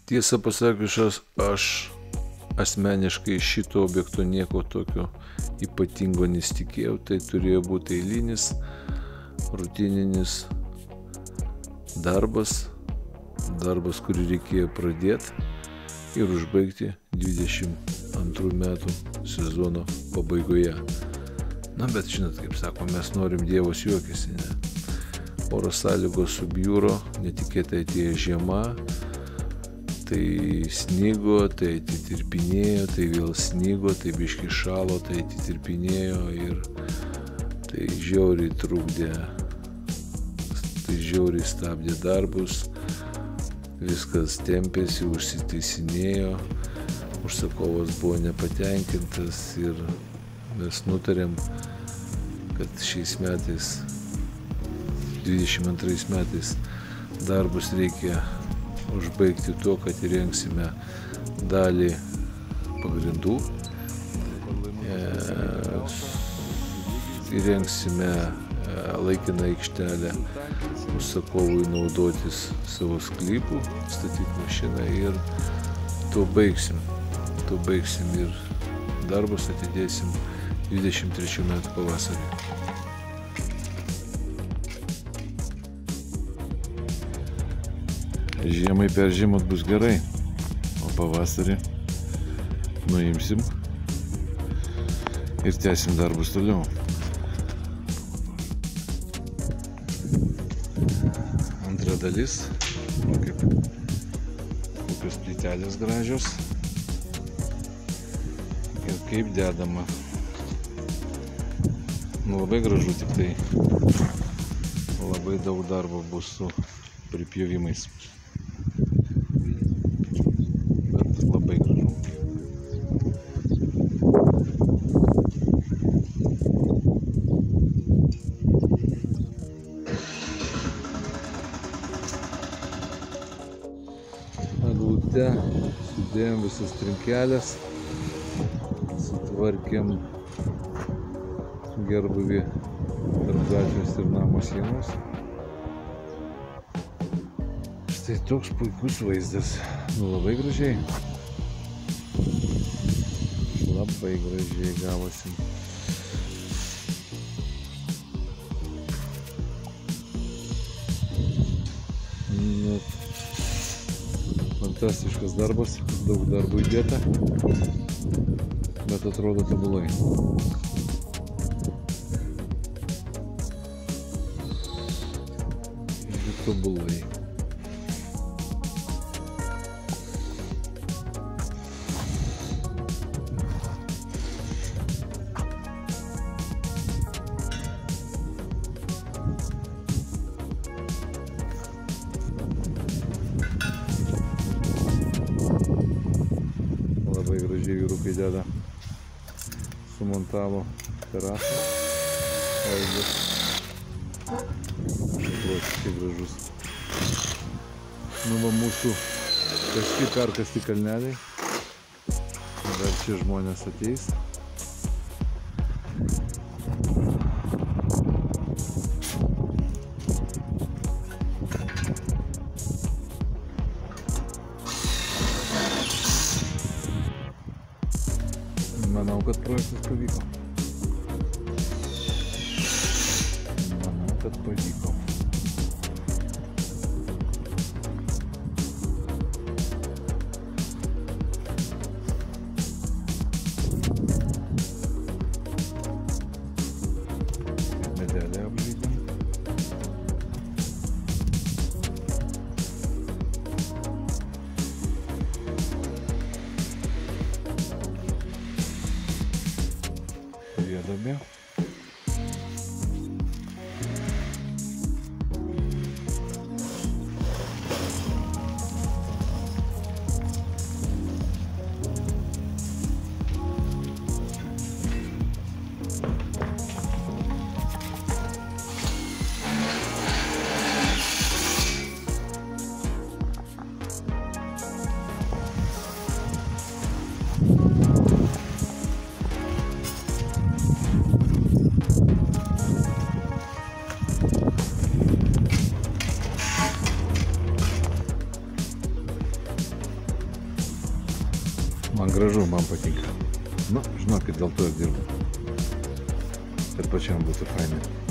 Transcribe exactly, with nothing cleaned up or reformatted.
Tiesą pasakius, aš, aš asmeniškai šito objekto nieko tokio ypatingo nesitikėjau. Tai turėjo būti eilinis, rutininis darbas, darbas, kurį reikėjo pradėti ir užbaigti dvidešimt antrų metų sezono pabaigoje. Na, bet žinot, kaip sako, mes norim, Dievas juokiasi, ne? Oro sąlygos subjūro, netikėtai atėjo žiema, tai snygo, tai atitirpinėjo, tai vėl snygo, tai biški šalo, tai atitirpinėjo ir tai žiauriai trukdė, tai žiauriai stabdė darbus, viskas tempėsi, užsitaisinėjo, užsakovas buvo nepatenkintas ir mes nutarėm, kad šiais metais, dvidešimt antrais metais, darbus reikia užbaigti tuo, kad įrengsime dalį pagrindų, e, įrengsime laikiną aikštelę užsakovui naudotis savo sklypų, statyti mašiną ir tuo baigsim. Tuo baigsim ir darbus atidėsim dvidešimt trečių metų pavasarį. Žiemai peržymot bus gerai, o pavasarį nuimsim ir tęsim darbus toliau. Antra dalis, kaip kokios plytelės gražios ir kaip dedama. Nu, labai gražu, tik tai labai daug darbo bus su pripjovimais. Bet labai gražu. Eglute sudėjom visas trinkelės, sutvarkėm gerbūvį tarp gatvės ir namo sienos. Štai toks puikus vaizdas. Nu, labai gražiai. Labai gražiai gavosi. Nu, fantastiškas darbas, daug darbų įdėta, bet atrodo tobulai. Tobulai. Labai gražiai vyrukai deda, sumontavo terasą. Vaizdas. Protiškai gražus. Nu, va, mūsų kažkaip perkasti kalneliai. Dar čia žmonės ateis. Manau, kad projektas pavyko. Manau, kad pavyko. Medelį apžaidėm. Priedabė. Man gražu, man patinka. Nu, žinokit, dėl to ir dirbu. Kad pačiam būtų fainai.